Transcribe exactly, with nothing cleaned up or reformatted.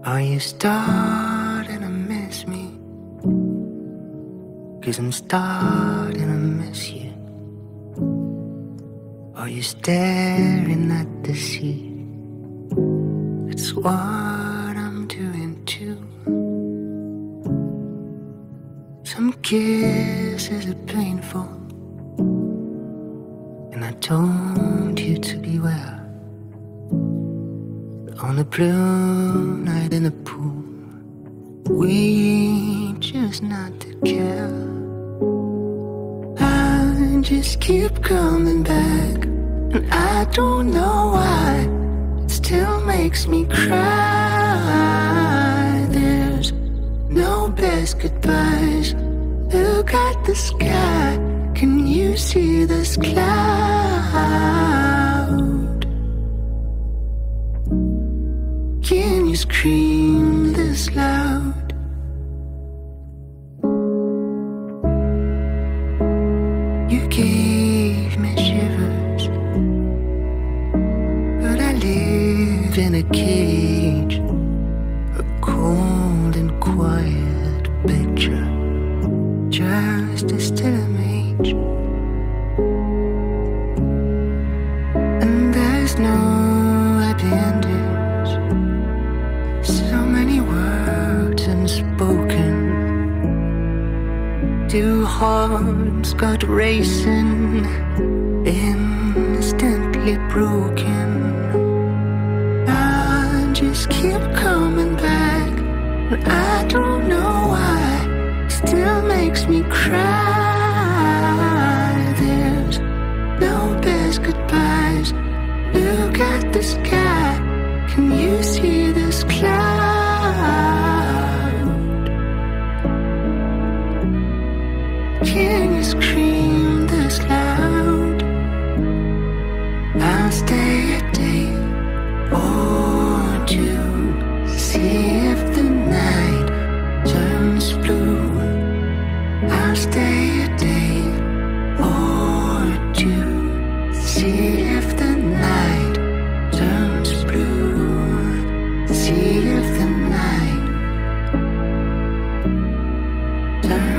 Are you starting to miss me? 'Cause I'm starting to miss you. Are you staring at the sea? It's what I'm doing too. Some kisses are painful, and I told you to beware. On a blue night in the pool, we choose not to care. I just keep coming back, and I don't know why. It still makes me cry. There's no best goodbyes. Look at the sky. Can you see this cloud? Can you scream this loud? You gave me shivers, but I live in a cage, a cold and quiet picture, just a still image. And there's no happy endings. So many words unspoken. Two hearts got racing, instantly broken. I just keep coming back, but I don't know why. Still makes me cry. There's no best goodbyes. Look at the sky. Can you see this cloud? Can you scream this loud? I'll stay a day or two, see if the night turns blue. I'll stay a day or two, see if the night turns blue. See if the night turns